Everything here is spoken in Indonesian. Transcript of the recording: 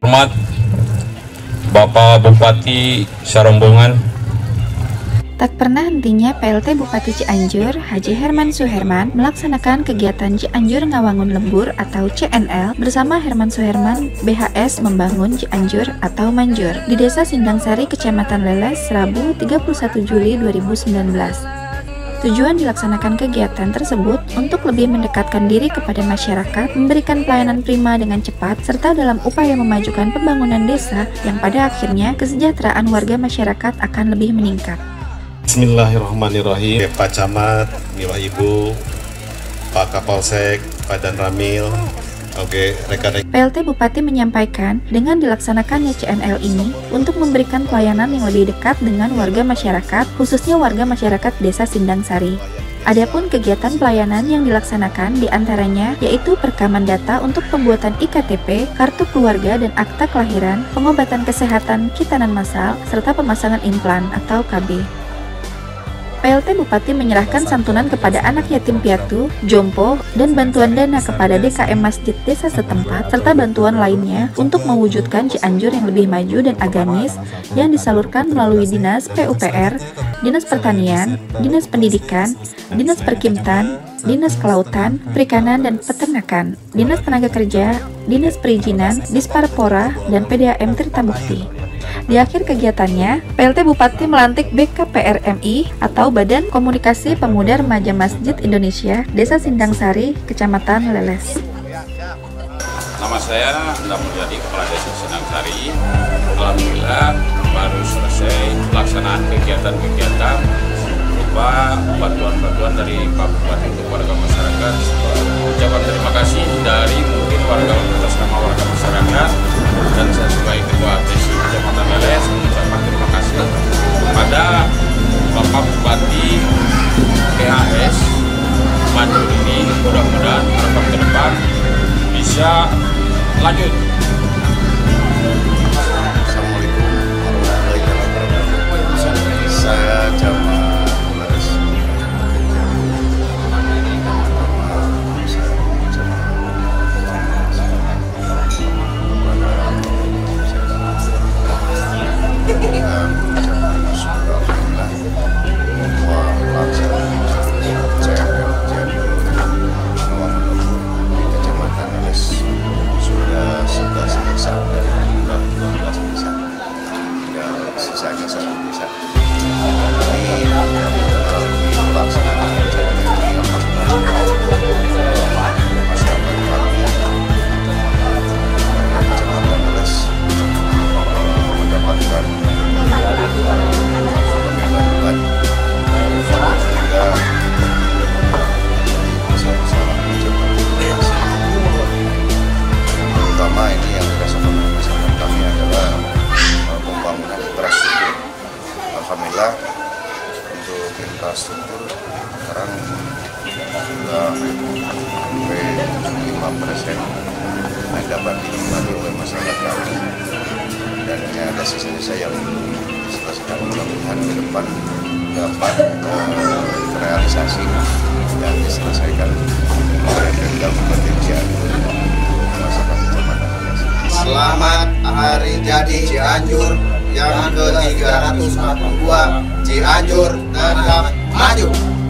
Hormat Bapak Bupati serombongan. Tak pernah hentinya PLT Bupati Cianjur, Haji Herman Suherman, melaksanakan kegiatan Cianjur Ngawangun Lembur atau CNL bersama Herman Suherman BHS Membangun Cianjur atau Manjur di Desa Sindang Sari, Kecamatan Leles, Rabu 31 Juli 2019. Tujuan dilaksanakan kegiatan tersebut untuk lebih mendekatkan diri kepada masyarakat, memberikan pelayanan prima dengan cepat, serta dalam upaya memajukan pembangunan desa yang pada akhirnya kesejahteraan warga masyarakat akan lebih meningkat. Bismillahirrahmanirrahim. Pak Camat, Bapak Ibu, Pak Kapolsek, Pak Dan Ramil, rekan-rekan. PLT Bupati menyampaikan dengan dilaksanakannya CNL ini untuk memberikan pelayanan yang lebih dekat dengan warga masyarakat, khususnya warga masyarakat Desa Sindang Sari. Adapun kegiatan pelayanan yang dilaksanakan diantaranya yaitu perekaman data untuk pembuatan IKTP, kartu keluarga dan akta kelahiran, pengobatan kesehatan kitanan massal, serta pemasangan implan atau KB. PLT Bupati menyerahkan santunan kepada anak yatim piatu, jompo, dan bantuan dana kepada DKM Masjid Desa setempat, serta bantuan lainnya untuk mewujudkan Cianjur yang lebih maju dan agamis yang disalurkan melalui Dinas PUPR, Dinas Pertanian, Dinas Pendidikan, Dinas Perkimtan, Dinas Kelautan, Perikanan dan Peternakan, Dinas Tenaga Kerja, Dinas Perizinan, Disparpora, dan PDAM Tirta Bukti. Di akhir kegiatannya, PLT Bupati melantik BKPRMI atau Badan Komunikasi Pemuda Remaja Masjid Indonesia, Desa Sindang Sari, Kecamatan Leles. Nama saya Endang Mulyadi, Kepala Desa Sindang Sari. Alhamdulillah baru selesai pelaksanaan kegiatan-kegiatan berupa bantuan-bantuan dari Pak Bupati untuk warga masyarakat. Ucapan terima kasih dari mungkin warga atas nama warga masyarakat dan saya sebagai Ketua APSI Kecamatan Leles mengucapkan terima kasih kepada Bapak Bupati BHS Manjur ini. Mudah-mudahan harapan ke depan bisa lanjut. Assalamualaikum warahmatullahi wabarakatuh. Saya Jamal Leles. Alhamdulillah untuk infrastruktur sekarang sudah sampai 75% yang dapat dinikmati oleh masyarakat kami, dan ini ada sisa-sisa yang belum diselesaikan. Mudah-mudahan ke depan dapat terrealisasi dan diselesaikan oleh Pemda Kabupaten Cianjur masyarakat Kecamatan Leles. Selamat Hari Jadi Cianjur yang ke-342. Cianjur tetap maju.